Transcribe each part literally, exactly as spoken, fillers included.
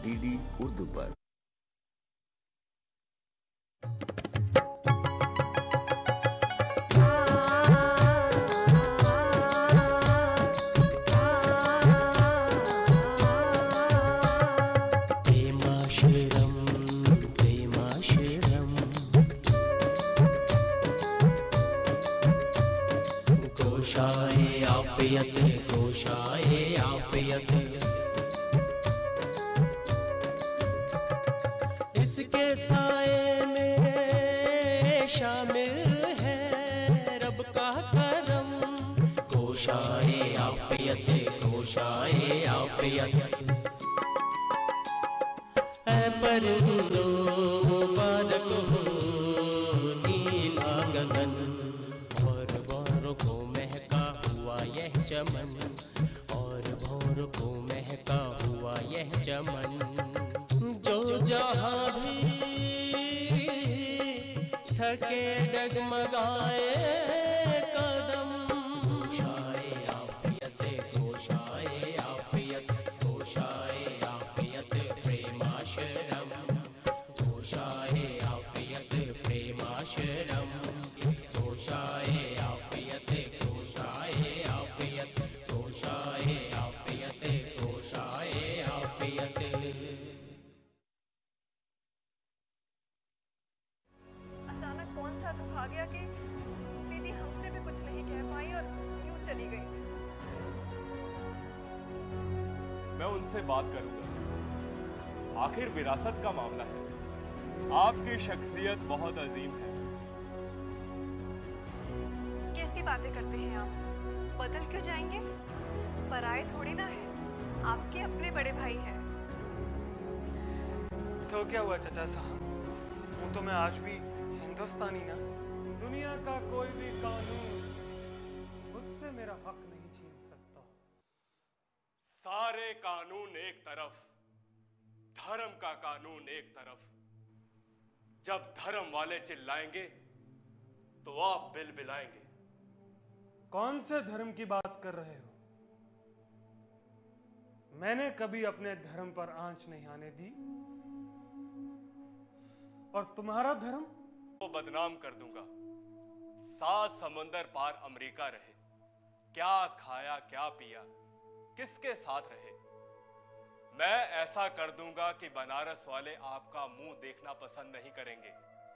DD Urdu पर। गोशाए आफियत, गोशाए आफियत, इसके साए में शामिल है रब का करम। गोशाए आफियत, गोशाए आफियत, ऐ परिंदो मुबारक हो नीला गगन, और भौर को महका हुआ यह चमन, और भौर को महका हुआ यह चमन, जो जहाँ भी थके डगमगाए कदम। गोशाए आफियत, गोशाए आफियत, गोशाए आफियत प्रेमाशरम, गोशाए आफियत प्रेमाशरम, गोशाए आफियत, गोशाए आफियत, गोशाए आफियत, गोशाए आफियत। अचानक कौन सा दुख आ गया कि दीदी हमसे भी कुछ नहीं कह पाई और यूं चली गई। मैं उनसे बात करूंगा, आखिर विरासत का मामला है। आपकी शख्सियत बहुत अजीम है। कैसी बातें करते हैं आप? बदल क्यों जाएंगे? पराये थोड़ी ना है, आपके अपने बड़े भाई हैं। तो क्या हुआ चाचा साहब, हूँ तो मैं आज भी हिंदुस्तानी ना। दुनिया का कोई भी कानून मुझसे मेरा हक नहीं छीन सकता। सारे कानून एक तरफ, धर्म का कानून एक तरफ। जब धर्म वाले चिल्लाएंगे तो आप बिलबिलाएंगे। कौन से धर्म की बात कर रहे हो? मैंने कभी अपने धर्म पर आंच नहीं आने दी, और तुम्हारा धर्म को बदनाम कर दूंगा। सात समुंदर पार अमेरिका रहे, क्या खाया क्या पिया, किसके साथ रहे। मैं ऐसा कर दूंगा कि बनारस वाले आपका मुंह देखना पसंद नहीं करेंगे।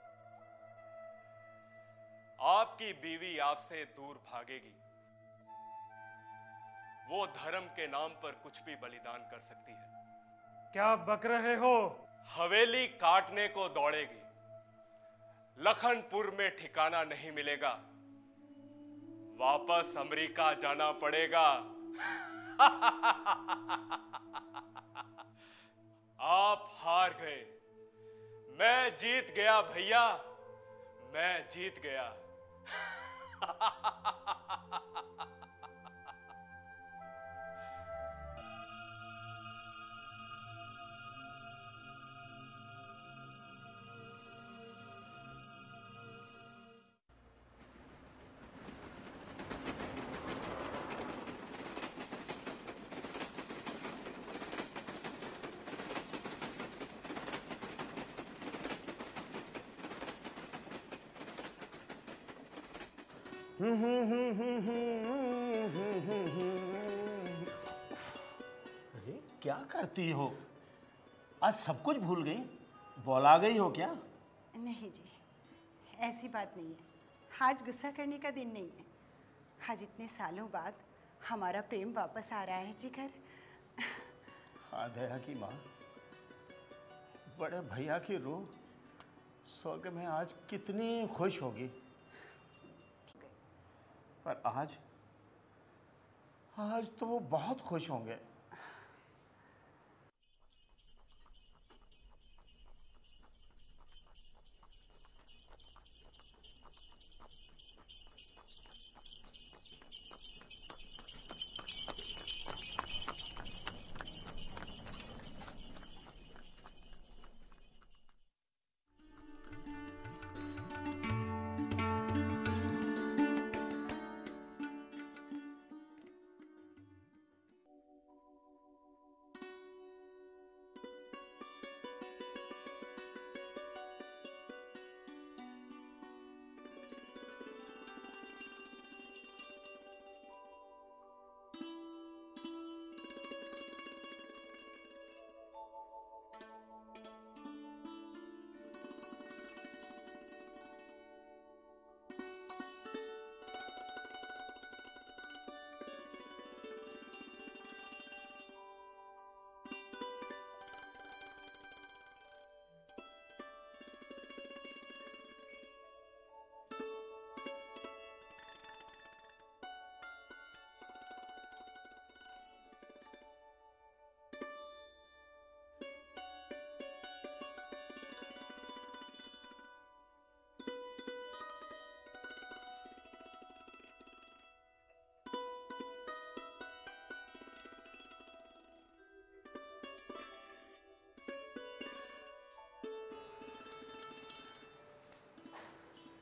आपकी बीवी आपसे दूर भागेगी। वो धर्म के नाम पर कुछ भी बलिदान कर सकती है। क्या बक रहे हो? हवेली काटने को दौड़ेगी। लखनपुर में ठिकाना नहीं मिलेगा, वापस अमेरिका जाना पड़ेगा। आप हार गए, मैं जीत गया भैया, मैं जीत गया। अरे क्या करती हो? आज सब कुछ भूल गई? बौला गई हो क्या? नहीं जी, ऐसी बात नहीं है। आज गुस्सा करने का दिन नहीं है। आज इतने सालों बाद हमारा प्रेम वापस आ रहा है जी घर। हाँ दया की माँ, बड़े भैया की रूह स्वर्ग में आज कितनी खुश होगी। पर आज आज तो वो बहुत खुश होंगे।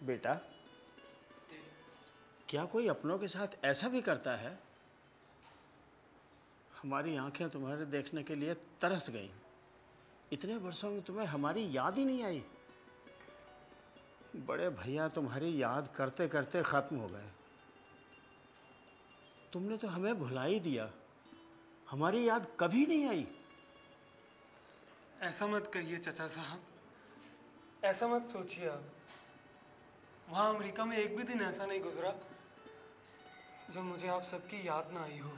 बेटा, क्या कोई अपनों के साथ ऐसा भी करता है? हमारी आंखें तुम्हारे देखने के लिए तरस गई। इतने वर्षों में तुम्हें हमारी याद ही नहीं आई। बड़े भैया तुम्हारी याद करते करते खत्म हो गए। तुमने तो हमें भुला ही दिया, हमारी याद कभी नहीं आई। ऐसा मत कहिए चाचा साहब, ऐसा मत सोचिए आप। वहाँ अमेरिका में एक भी दिन ऐसा नहीं गुजरा जब मुझे आप सबकी याद ना आई हो।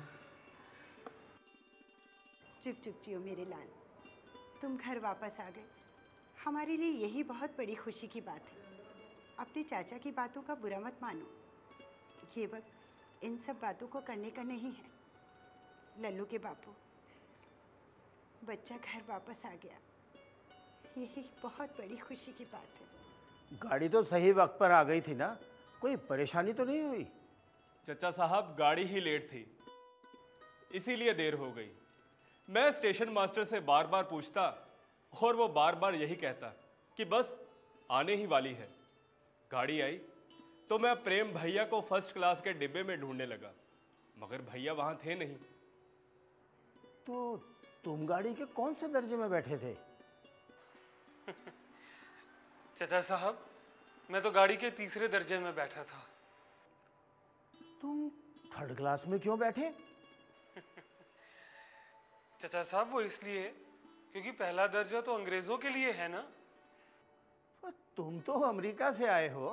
चुप चुप जियो मेरे लाल, तुम घर वापस आ गए, हमारे लिए यही बहुत बड़ी खुशी की बात है। अपने चाचा की बातों का बुरा मत मानो, ये वक्त इन सब बातों को करने का नहीं है। लल्लू के बापू, बच्चा घर वापस आ गया, यही बहुत बड़ी खुशी की बात है। गाड़ी तो सही वक्त पर आ गई थी ना, कोई परेशानी तो नहीं हुई? चचा साहब, गाड़ी ही लेट थी, इसीलिए देर हो गई। मैं स्टेशन मास्टर से बार बार पूछता और वो बार बार यही कहता कि बस आने ही वाली है। गाड़ी आई तो मैं प्रेम भैया को फर्स्ट क्लास के डिब्बे में ढूंढने लगा, मगर भैया वहां थे नहीं। तो तुम गाड़ी के कौन से दर्जे में बैठे थे? चाचा साहब, मैं तो गाड़ी के तीसरे दर्जे में बैठा था। तुम थर्ड क्लास में क्यों बैठे? चाचा साहब, वो इसलिए क्योंकि पहला दर्जा तो अंग्रेजों के लिए है ना। तुम तो अमेरिका से आए हो।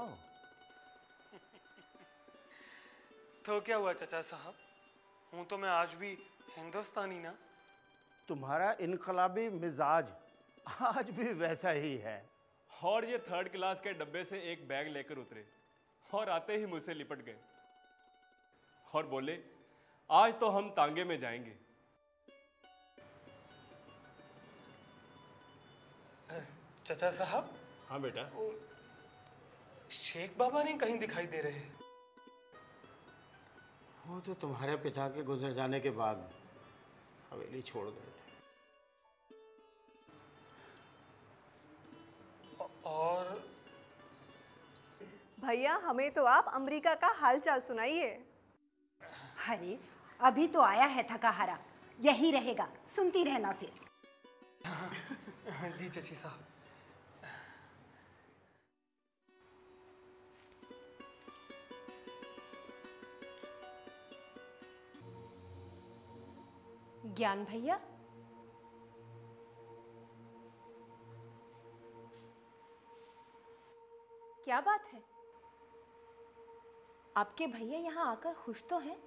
तो क्या हुआ चाचा साहब, हूं तो मैं आज भी हिंदुस्तानी ना। तुम्हारा इनकलाबी मिजाज आज भी वैसा ही है। और ये थर्ड क्लास के डब्बे से एक बैग लेकर उतरे और आते ही मुझसे लिपट गए और बोले, आज तो हम तांगे में जाएंगे। चाचा साहब। हाँ बेटा। शेख बाबा नहीं कहीं दिखाई दे रहे? वो तो तुम्हारे पिता के गुजर जाने के बाद हवेली छोड़ गए थे। और भैया, हमें तो आप अमेरिका का हालचाल सुनाइए। अरे अभी तो आया है थका हारा, यही रहेगा, सुनती रहना फिर। जी चाची साहब। ज्ञान भैया, क्या बात है? आपके भैया यहाँ आकर खुश तो हैं?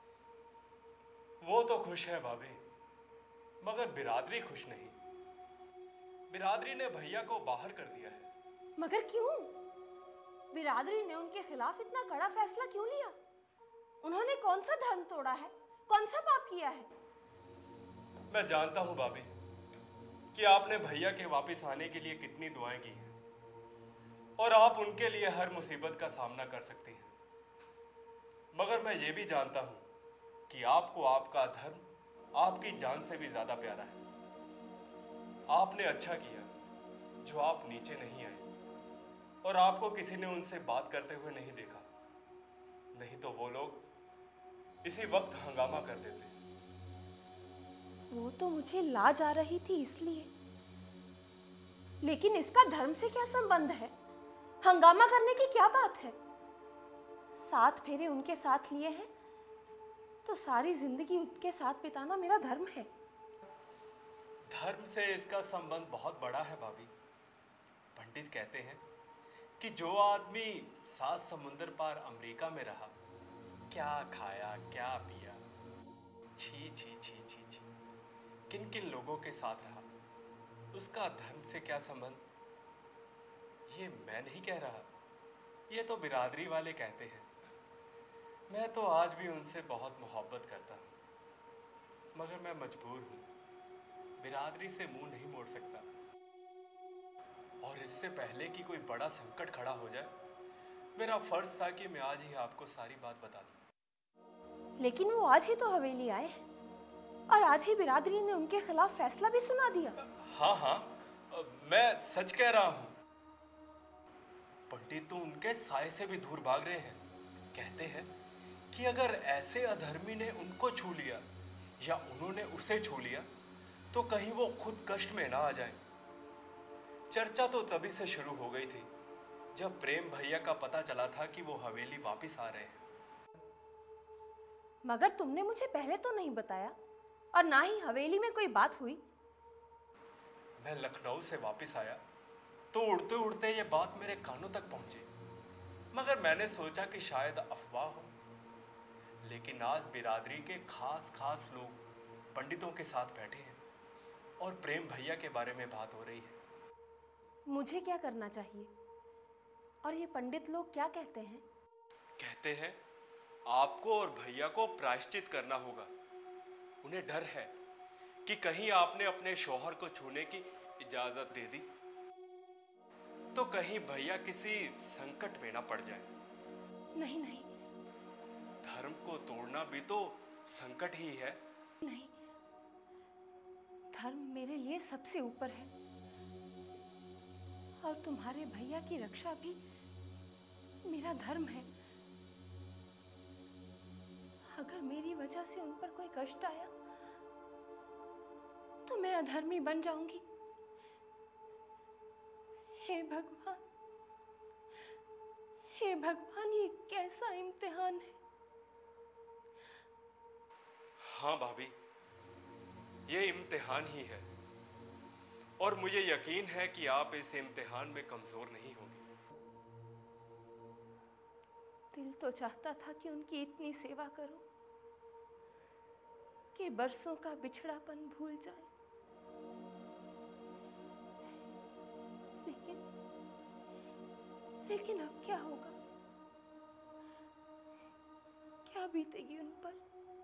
वो तो खुश है भाभी, मगर बिरादरी खुश नहीं। बिरादरी ने भैया को बाहर कर दिया है। मगर क्यों? बिरादरी ने उनके खिलाफ इतना कड़ा फैसला क्यों लिया? उन्होंने कौन सा धर्म तोड़ा है, कौन सा पाप किया है? मैं जानता हूं भाभी कि आपने भैया के वापस आने के लिए कितनी दुआएं की हैं और आप उनके लिए हर मुसीबत का सामना कर सकती हैं, मगर मैं ये भी जानता हूं कि आपको आपका धर्म आपकी जान से भी ज्यादा प्यारा है। आपने अच्छा किया जो आप नीचे नहीं आए और आपको किसी ने उनसे बात करते हुए नहीं देखा, नहीं तो वो लोग इसी वक्त हंगामा कर देते। वो तो मुझे लाज आ रही थी इसलिए, लेकिन इसका धर्म से क्या संबंध है? हंगामा करने की क्या बात है? सात फेरे उनके साथ लिए हैं तो सारी जिंदगी उनके साथ बिताना मेरा धर्म है। धर्म से इसका संबंध बहुत बड़ा है भाभी। पंडित कहते हैं कि जो आदमी सात समुंदर पार अमेरिका में रहा, क्या खाया क्या पिया, छी छी छी छी छी, किन किन लोगों के साथ रहा, उसका धर्म से क्या संबंध? ये मैं नहीं कह रहा, ये तो बिरादरी वाले कहते हैं। मैं तो आज भी उनसे बहुत मोहब्बत करता हूँ, मगर मैं मजबूर हूँ, बिरादरी से मुंह नहीं मोड़ सकता। और इससे पहले कि कोई बड़ा संकट खड़ा हो जाए, मेरा फर्ज था कि मैं आज ही आपको सारी बात बता दूं। लेकिन वो आज ही तो हवेली आए हैं और आज ही बिरादरी ने उनके खिलाफ फैसला भी सुना दिया। हाँ हाँ, मैं सच कह रहा हूँ। पंडित तो उनके साए से भी दूर भाग रहे हैं। कहते हैं कि अगर ऐसे अधर्मी ने उनको छू लिया या उन्होंने उसे छू लिया तो कहीं वो खुद कष्ट में ना आ जाए। चर्चा तो तभी से शुरू हो गई थी जब प्रेम भैया का पता चला था कि वो हवेली वापस आ रहे हैं। मगर तुमने मुझे पहले तो नहीं बताया और ना ही हवेली में कोई बात हुई। मैं लखनऊ से वापस आया तो उड़ते उड़ते ये बात मेरे कानों तक पहुंची, मगर मैंने सोचा कि शायद अफवाह हो। लेकिन आज बिरादरी के खास खास लोग पंडितों के साथ बैठे हैं और प्रेम भैया के बारे में बात हो रही है। मुझे क्या करना चाहिए और ये पंडित लोग क्या कहते हैं? कहते हैं आपको और भैया को प्रायश्चित करना होगा। उन्हें डर है कि कहीं आपने अपने शौहर को छूने की इजाजत दे दी तो कहीं भैया किसी संकट में ना पड़ जाए। नहीं नहीं, धर्म को तोड़ना भी तो संकट ही है। नहीं, धर्म मेरे लिए सबसे ऊपर है और तुम्हारे भैया की रक्षा भी मेरा धर्म है। अगर मेरी वजह से उन पर कोई कष्ट आया तो मैं अधर्मी बन जाऊंगी। हे भगवान, हे भगवान, ये कैसा इम्तिहान है। हाँ भाभी, ये इम्तिहान ही है और मुझे यकीन है कि आप इस इम्तिहान में कमजोर नहीं होंगे। दिल तो चाहता था कि उनकी इतनी सेवा करूं कि बरसों का बिछड़ापन भूल जाए, लेकिन लेकिन अब क्या होगा? क्या बीतेगी उन पर?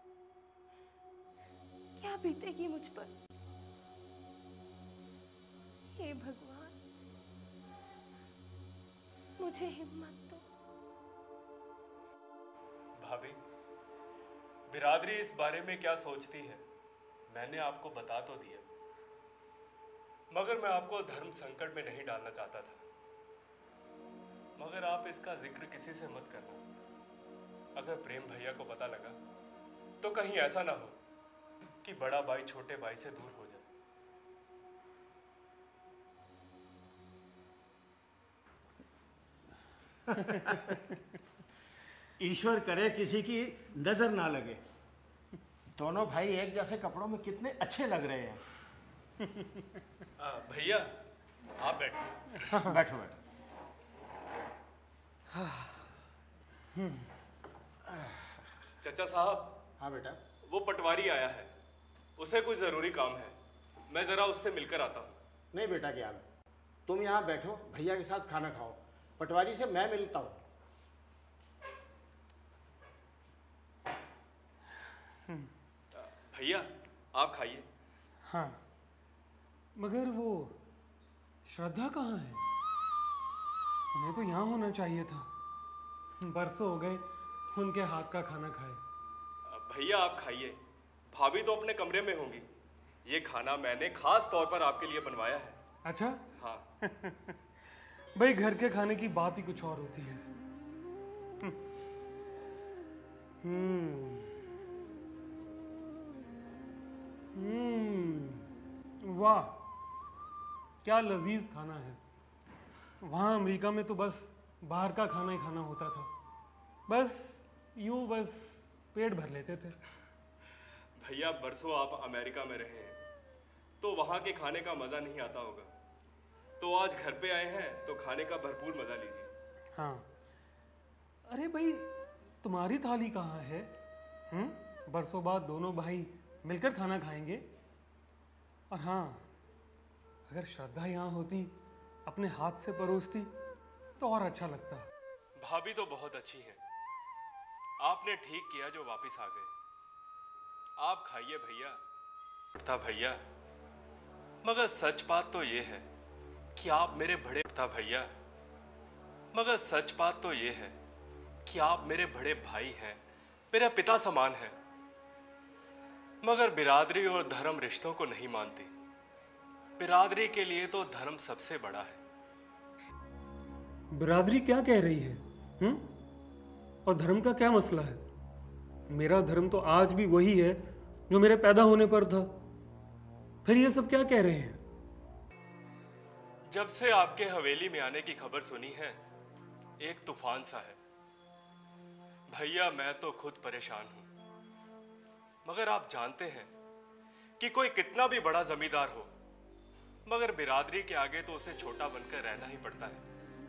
क्या बीतेगी मुझ पर? हे भगवान, मुझे हिम्मत दो। भाभी, बिरादरी इस बारे में क्या सोचती है मैंने आपको बता तो दिया, मगर मैं आपको धर्म संकट में नहीं डालना चाहता था। मगर आप इसका जिक्र किसी से मत करना। अगर प्रेम भैया को पता लगा तो कहीं ऐसा ना हो कि बड़ा भाई छोटे भाई से दूर हो जाए। ईश्वर करे किसी की नजर ना लगे। दोनों भाई एक जैसे कपड़ों में कितने अच्छे लग रहे हैं। आ, भैया आप बैठिए। बैठो बैठो। चचा साहब, हाँ बेटा। वो पटवारी आया है, उसे कुछ जरूरी काम है, मैं जरा उससे मिलकर आता हूँ। नहीं बेटा ज्ञान, तुम यहाँ बैठो, भैया के साथ खाना खाओ, पटवारी से मैं मिलता हूँ। भैया आप खाइए। हाँ, मगर वो श्रद्धा कहाँ है? उन्हें तो यहाँ होना चाहिए था। बरसों हो गए उनके हाथ का खाना खाए। भैया आप खाइए, भाभी तो अपने कमरे में होंगी। ये खाना मैंने खास तौर पर आपके लिए बनवाया है। अच्छा? हाँ। भाई घर के खाने की बात ही कुछ और होती है। हम्म हम्म वाह, क्या लजीज खाना है। वहाँ अमेरिका में तो बस बाहर का खाना ही खाना होता था, बस यूं बस पेट भर लेते थे। भैया बरसों आप अमेरिका में रहे हैं तो वहाँ के खाने का मज़ा नहीं आता होगा, तो आज घर पे आए हैं तो खाने का भरपूर मज़ा लीजिए। हाँ, अरे भाई तुम्हारी थाली कहाँ है? हम्म, बरसों बाद दोनों भाई मिलकर खाना खाएंगे। और हाँ, अगर श्रद्धा यहाँ होती, अपने हाथ से परोसती तो और अच्छा लगता। भाभी तो बहुत अच्छी हैं, आपने ठीक किया जो वापस आ गए। आप खाइए भैया। उठता भैया, मगर सच बात तो ये है कि आप मेरे बड़े उठता भैया मगर सच बात तो ये है कि आप मेरे बड़े भाई हैं, मेरे पिता समान हैं। मगर बिरादरी और धर्म रिश्तों को नहीं मानती। बिरादरी के लिए तो धर्म सबसे बड़ा है। बिरादरी क्या कह रही है? हम्म? और धर्म का क्या मसला है? मेरा धर्म तो आज भी वही है जो मेरे पैदा होने पर था। फिर ये सब क्या कह रहे हैं? जब से आपके हवेली में आने की खबर सुनी है, एक तूफान सा है। भैया मैं तो खुद परेशान हूं, मगर आप जानते हैं कि कोई कितना भी बड़ा जमींदार हो, मगर बिरादरी के आगे तो उसे छोटा बनकर रहना ही पड़ता है।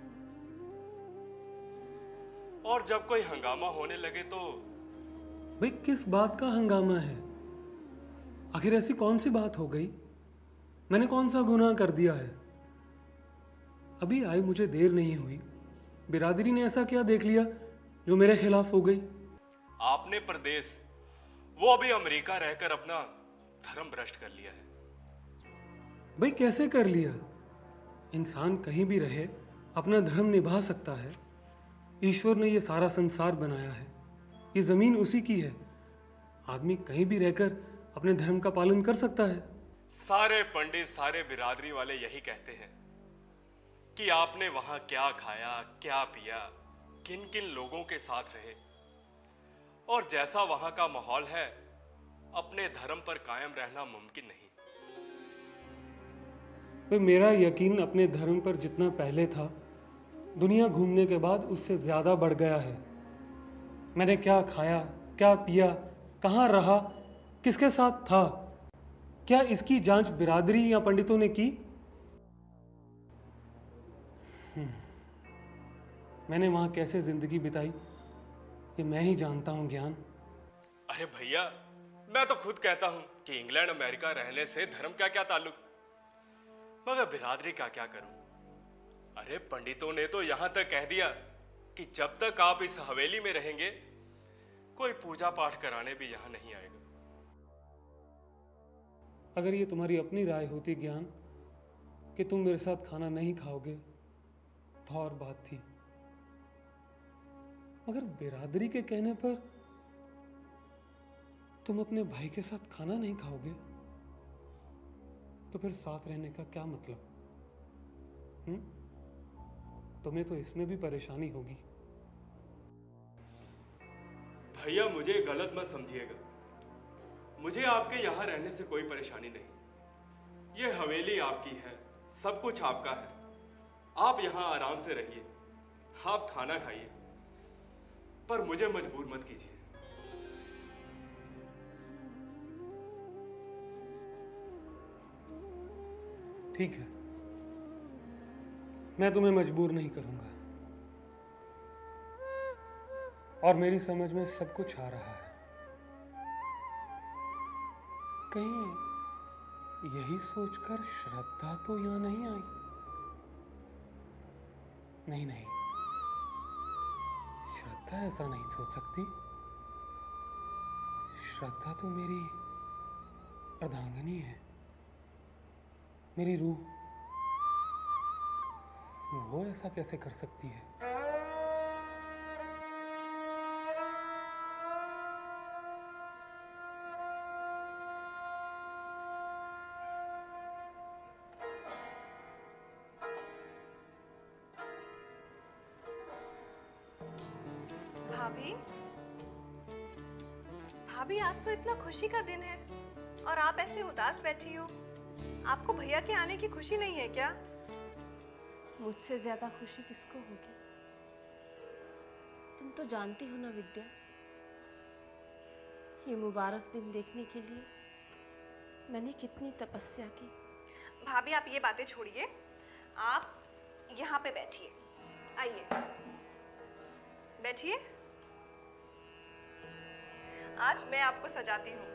और जब कोई हंगामा होने लगे तो भाई किस बात का हंगामा है? आखिर ऐसी कौन सी बात हो गई? मैंने कौन सा गुनाह कर दिया है? अभी आई मुझे देर नहीं हुई, बिरादरी ने ऐसा क्या देख लिया जो मेरे खिलाफ हो गई? आपने प्रदेश, वो अभी अमेरिका रहकर अपना धर्म भ्रष्ट कर लिया है। भाई कैसे कर लिया? इंसान कहीं भी रहे अपना धर्म निभा सकता है। ईश्वर ने ये सारा संसार बनाया है, ये जमीन उसी की है। आदमी कहीं भी रहकर अपने धर्म का पालन कर सकता है। सारे पंडित, सारे बिरादरी वाले यही कहते हैं कि आपने वहां क्या खाया, क्या पिया, किन किन लोगों के साथ रहे, और जैसा वहां का माहौल है, अपने धर्म पर कायम रहना मुमकिन नहीं। भाई मेरा यकीन अपने धर्म पर जितना पहले था, दुनिया घूमने के बाद उससे ज्यादा बढ़ गया है। मैंने क्या खाया, क्या पिया, कहाँ रहा, किसके साथ था, क्या इसकी जांच बिरादरी या पंडितों ने की? मैंने वहां कैसे जिंदगी बिताई ये मैं ही जानता हूं ज्ञान। अरे भैया, मैं तो खुद कहता हूं कि इंग्लैंड अमेरिका रहने से धर्म क्या क्या ताल्लुक, मगर बिरादरी का क्या करूं? अरे पंडितों ने तो यहां तक कह दिया कि जब तक आप इस हवेली में रहेंगे, कोई पूजा पाठ कराने भी यहां नहीं आएगा। अगर ये तुम्हारी अपनी राय होती ज्ञान कि तुम मेरे साथ खाना नहीं खाओगे तो और बात थी, मगर बिरादरी के कहने पर तुम अपने भाई के साथ खाना नहीं खाओगे तो फिर साथ रहने का क्या मतलब? हुँ? तुम्हें तो इसमें भी परेशानी होगी। भैया मुझे गलत मत समझिएगा, मुझे आपके यहाँ रहने से कोई परेशानी नहीं। ये हवेली आपकी है, सब कुछ आपका है। आप यहाँ आराम से रहिए, आप खाना खाइए, पर मुझे मजबूर मत कीजिए। ठीक है, मैं तुम्हें मजबूर नहीं करूंगा, और मेरी समझ में सब कुछ आ रहा है। कहीं यही सोचकर श्रद्धा तो यहां नहीं आई? नहीं नहीं, श्रद्धा ऐसा नहीं सोच सकती। श्रद्धा तो मेरी अर्धांगिनी है, मेरी रूह। वो ऐसा कैसे कर सकती है? भाभी, भाभी आज तो इतना खुशी का दिन है और आप ऐसे उदास बैठी हो। आपको भैया के आने की खुशी नहीं है क्या? मुझसे ज्यादा खुशी किसको होगी? तुम तो जानती हो ना विद्या, ये मुबारक दिन देखने के लिए मैंने कितनी तपस्या की। भाभी आप ये बातें छोड़िए, आप यहाँ पे बैठिए। आइए बैठिए, आज मैं आपको सजाती हूँ।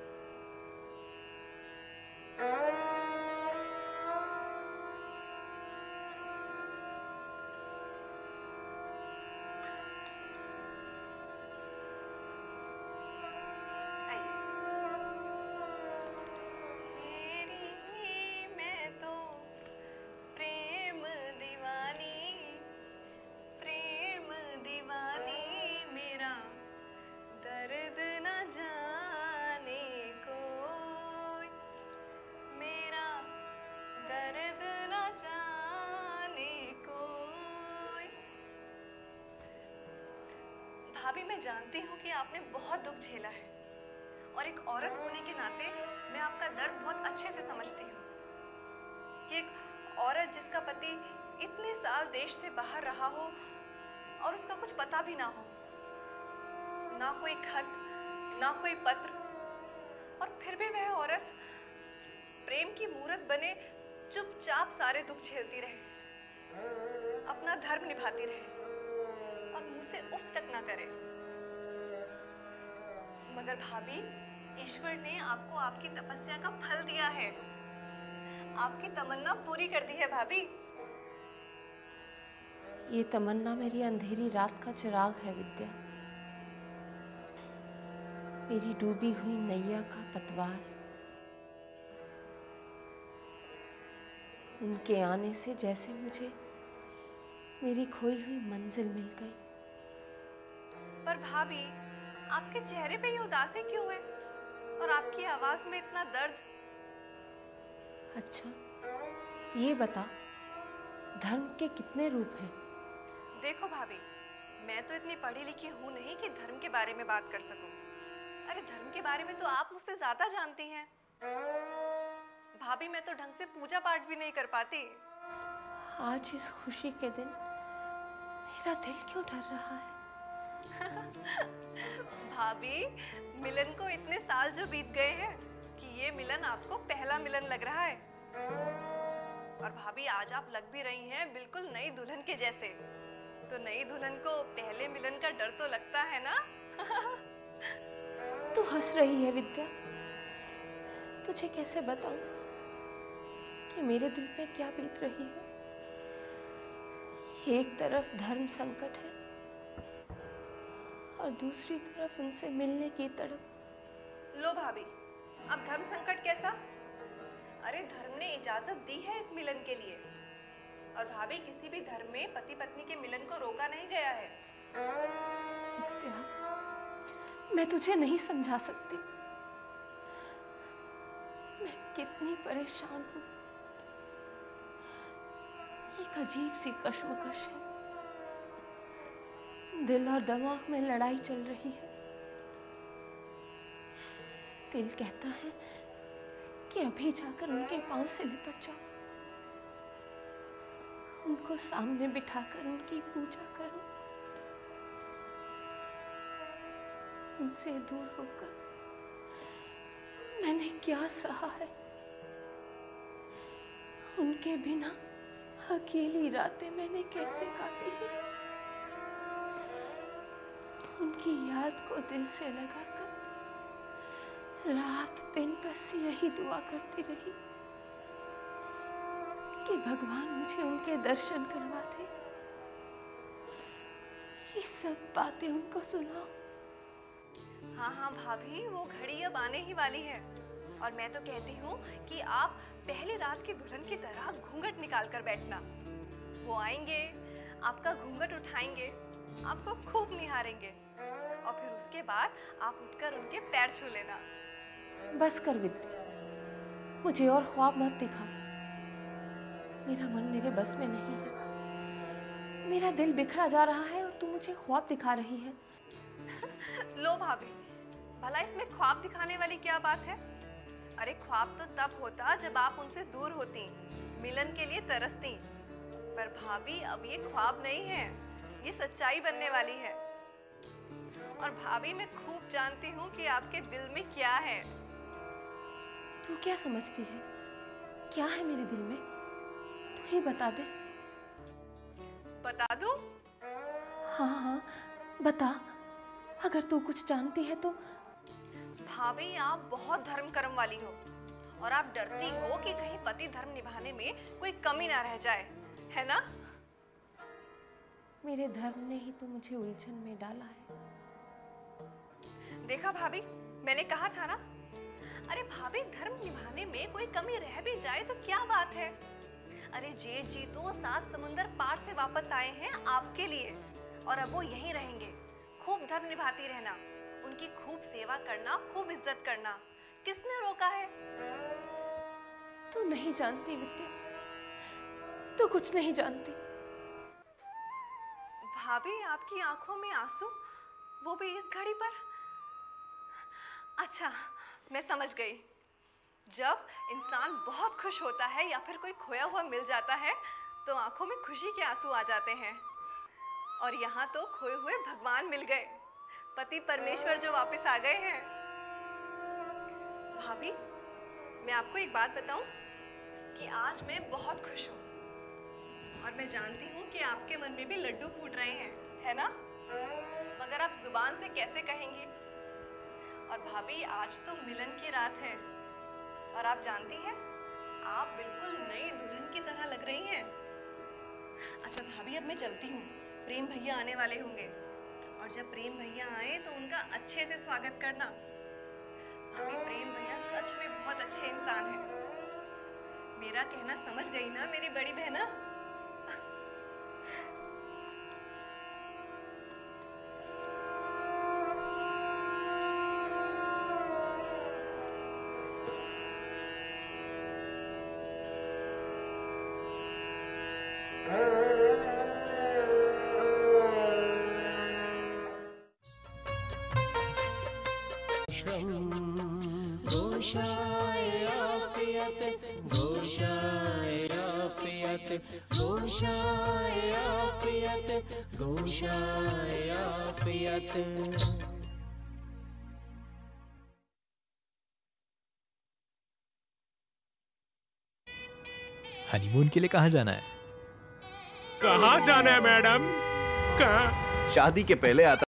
भाभी मैं जानती हूँ कि आपने बहुत दुख झेला है और एक औरत होने के नाते मैं आपका दर्द बहुत अच्छे से समझती हूँ कि एक औरत जिसका पति इतने साल देश से बाहर रहा हो और उसका कुछ पता भी ना हो, ना कोई खत, ना कोई पत्र, और फिर भी वह औरत प्रेम की मूरत बने चुपचाप सारे दुख झेलती रहे, अपना धर्म निभाती रहे और मुंह से उफ तक ना करे। मगर भाभी, ईश्वर ने आपको आपकी तपस्या का फल दिया है, आपकी तमन्ना पूरी कर दी है भाभी। ये तमन्ना मेरी अंधेरी रात का चिराग है विद्या, मेरी डूबी हुई नैया का पतवार। उनके आने से जैसे मुझे मेरी खोई हुई मंजिल मिल गई। पर भाभी, आपके चेहरे पे ये उदासी क्यों है और आपकी आवाज में इतना दर्द? अच्छा, ये बता, धर्म के कितने रूप हैं? देखो भाभी, मैं तो इतनी पढ़ी लिखी हूँ नहीं कि धर्म के बारे में बात कर सकूं। अरे धर्म के बारे में तो आप मुझसे ज्यादा जानती हैं। भाभी, मैं तो ढंग से पूजा पाठ भी नहीं कर पाती। आज इस खुशी के दिन मेरा दिल क्यों डर रहा है? भाभी, मिलन को इतने साल जो बीत गए हैं कि ये मिलन आपको पहला मिलन लग रहा है। और भाभी, आज आप लग भी रही हैं बिल्कुल नई दुल्हन के जैसे। तो नई दुल्हन को पहले मिलन का डर तो लगता है ना? तू हंस रही है विद्या। तुझे कैसे बताऊं कि मेरे दिल पे क्या बीत रही है। एक तरफ धर्म संकट है और दूसरी तरफ उनसे मिलने की तड़प। लो भाभी, अब धर्म संकट कैसा? अरे धर्म ने इजाजत दी है इस मिलन के लिए, और भाभी, किसी भी धर्म में पति पत्नी के मिलन को रोका नहीं गया है। विद्या, मैं तुझे नहीं समझा सकती। मैं कितनी परेशान हूँ। एक अजीब सी कश्मकश है, दिल और दिमाग में लड़ाई चल रही है। दिल कहता है कि अभी जाकर उनके पांव से लिपट जाओ, उनको सामने बिठाकर उनकी पूजा करो। उनसे दूर होकर मैंने क्या सहा है। उनके बिना अकेली रातें मैंने कैसे काटी है। उनकी याद को दिल से लगाकर रात दिन बस यही दुआ करती रही कि भगवान मुझे उनके दर्शन करवा दे। ये सब बातें उनको सुनाओ। हाँ हाँ भाभी, वो घड़ी अब आने ही वाली है, और मैं तो कहती हूँ कि आप पहली रात की दुल्हन की तरह घूंघट निकाल कर बैठना। वो आएंगे, आपका घूंघट उठाएंगे, आपको खूब निहारेंगे, और फिर उसके बाद आप उठकर उनके पैर छू लेना। बस कर विद्या, मुझे और ख्वाब मत दिखा। मेरा मन मेरे बस में नहीं है। मेरा दिल बिखरा जा रहा है और तू मुझे ख्वाब दिखा रही है। लो भाभी, भला इसमें ख्वाब दिखाने वाली क्या बात है? अरे ख्वाब तो तब होता जब आप उनसे दूर होती, मिलन के लिए तरसती। पर भाभी, अब ये ख्वाब नहीं है, ये सच्चाई बनने वाली है। और भाभी, मैं खूब जानती हूँ कि आपके दिल में क्या है। तू क्या समझती है? क्या है मेरे दिल में? तू ही बता दे। बता दूं? हाँ हाँ बता, अगर तू कुछ जानती है तो। भाभी, आप बहुत धर्म कर्म वाली हो, और आप डरती हो कि कहीं पति धर्म निभाने में कोई कमी ना रह जाए, है ना? मेरे धर्म ने ही तो मुझे उलझन में डाला है। देखा भाभी, मैंने कहा था ना। अरे भाभी, धर्म निभाने में कोई कमी रह भी जाए तो क्या बात है? अरे जेठ जी तो सात समुंदर पार से वापस आए हैं आपके लिए, और अब वो यहीं रहेंगे। खूब धर्म निभाती रहना, उनकी खूब सेवा करना, खूब इज्जत करना। किसने रोका है? तू नहीं जानती विद्या, तू कुछ नहीं जानती। भाभी, आपकी आंखों में आंसू, वो भी इस घड़ी पर। अच्छा, मैं समझ गई। जब इंसान बहुत खुश होता है या फिर कोई खोया हुआ मिल जाता है तो आंखों में खुशी के आंसू आ जाते हैं। और यहाँ तो खोए हुए भगवान मिल गए, पति परमेश्वर जो वापस आ गए हैं। भाभी, मैं आपको एक बात बताऊं कि आज मैं बहुत खुश हूँ और मैं जानती हूँ कि आपके मन में भी लड्डू फूट रहे हैं, है ना? मगर आप जुबान से कैसे कहेंगी? और भाभी, आज तो मिलन की रात है और आप जानती हैं, आप बिल्कुल नई दुल्हन की तरह लग रही हैं। अच्छा भाभी, अब मैं चलती हूँ, प्रेम भैया आने वाले होंगे और जब प्रेम भैया आए तो उनका अच्छे से स्वागत करना। भाभी, प्रेम भैया सच में बहुत अच्छे इंसान हैं। मेरा कहना समझ गई ना मेरी बड़ी बहना? घोषाए आफियत, घोषाए आफियत, घोषाए आफियत, घोषाए आफियत। हनीमून के लिए कहाँ जाना है? कहाँ जाना है मैडम? कहाँ? शादी के पहले आता